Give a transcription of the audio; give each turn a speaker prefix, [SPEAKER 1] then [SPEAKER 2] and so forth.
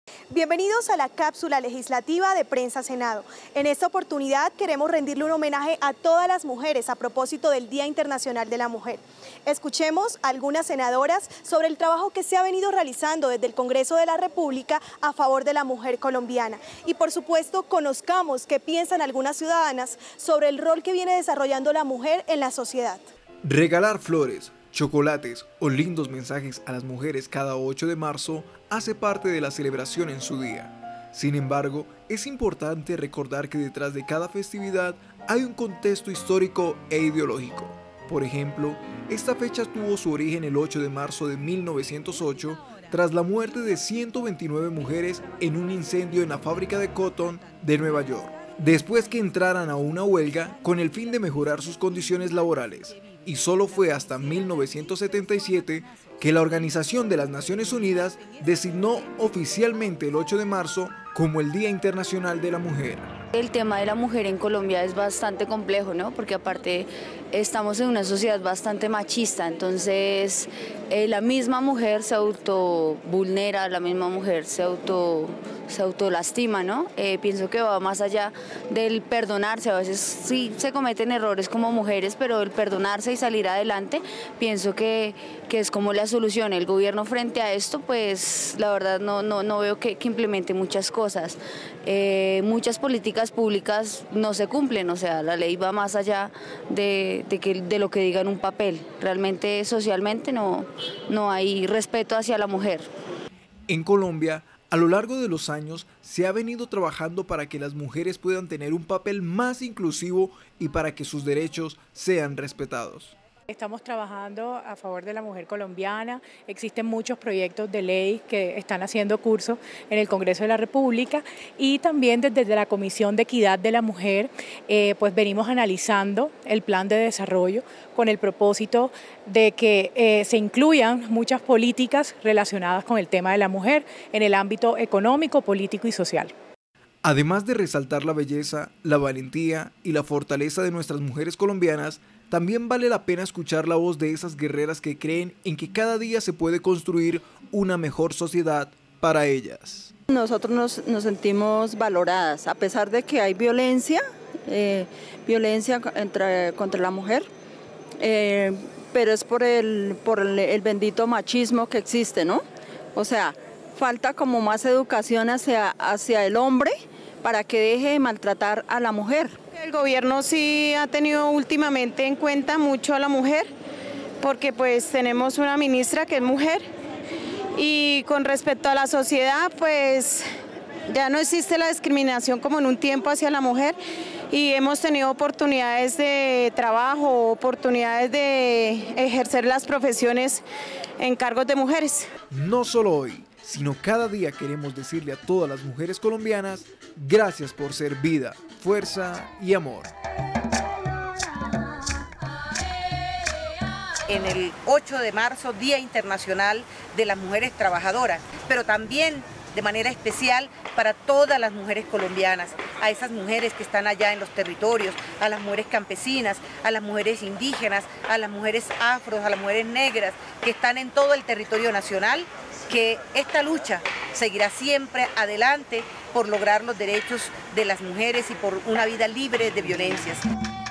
[SPEAKER 1] Bienvenidos a la cápsula legislativa de Prensa Senado. En esta oportunidad queremos rendirle un homenaje a todas las mujeres a propósito del Día Internacional de la Mujer. Escuchemos a algunas senadoras sobre el trabajo que se ha venido realizando desde el Congreso de la República a favor de la mujer colombiana. Y por supuesto, conozcamos qué piensan algunas ciudadanas sobre el rol que viene desarrollando la mujer en la sociedad.
[SPEAKER 2] Regalar flores, chocolates o lindos mensajes a las mujeres cada 8 de marzo hace parte de la celebración en su día. Sin embargo, es importante recordar que detrás de cada festividad hay un contexto histórico e ideológico. Por ejemplo, esta fecha tuvo su origen el 8 de marzo de 1908 tras la muerte de 129 mujeres en un incendio en la fábrica de Cotton de Nueva York, después que entraran a una huelga con el fin de mejorar sus condiciones laborales. Y solo fue hasta 1977 que la Organización de las Naciones Unidas designó oficialmente el 8 de marzo como el Día Internacional de la Mujer.
[SPEAKER 3] El tema de la mujer en Colombia es bastante complejo, ¿no? Porque aparte estamos en una sociedad bastante machista, entonces la misma mujer se autovulnera, la misma mujer se autolastima, ¿no? Pienso que va más allá del perdonarse. A veces sí se cometen errores como mujeres, pero el perdonarse y salir adelante, pienso que es como la solución. El gobierno frente a esto, pues la verdad no veo que implemente muchas cosas. Muchas políticas públicas no se cumplen, o sea, la ley va más allá de lo que diga en un papel. Realmente socialmente no hay respeto hacia la mujer.
[SPEAKER 2] En Colombia, a lo largo de los años, se ha venido trabajando para que las mujeres puedan tener un papel más inclusivo y para que sus derechos sean respetados.
[SPEAKER 4] Estamos trabajando a favor de la mujer colombiana, existen muchos proyectos de ley que están haciendo curso en el Congreso de la República y también desde la Comisión de Equidad de la Mujer pues venimos analizando el plan de desarrollo con el propósito de que se incluyan muchas políticas relacionadas con el tema de la mujer en el ámbito económico, político y social.
[SPEAKER 2] Además de resaltar la belleza, la valentía y la fortaleza de nuestras mujeres colombianas, también vale la pena escuchar la voz de esas guerreras que creen en que cada día se puede construir una mejor sociedad para ellas.
[SPEAKER 5] Nosotros nos sentimos valoradas, a pesar de que hay violencia contra la mujer, pero es por el bendito machismo que existe, ¿no? O sea, falta como más educación hacia el hombre para que deje de maltratar a la mujer.
[SPEAKER 6] El gobierno sí ha tenido últimamente en cuenta mucho a la mujer, porque pues tenemos una ministra que es mujer y con respecto a la sociedad pues ya no existe la discriminación como en un tiempo hacia la mujer y hemos tenido oportunidades de trabajo, oportunidades de ejercer las profesiones en cargos de mujeres.
[SPEAKER 2] No solo hoy, sino cada día queremos decirle a todas las mujeres colombianas, gracias por ser vida, fuerza y amor.
[SPEAKER 7] En el 8 de marzo, Día Internacional de las Mujeres Trabajadoras, pero también de manera especial para todas las mujeres colombianas, a esas mujeres que están allá en los territorios, a las mujeres campesinas, a las mujeres indígenas, a las mujeres afros, a las mujeres negras que están en todo el territorio nacional, que esta lucha seguirá siempre adelante por lograr los derechos de las mujeres y por una vida libre de violencias.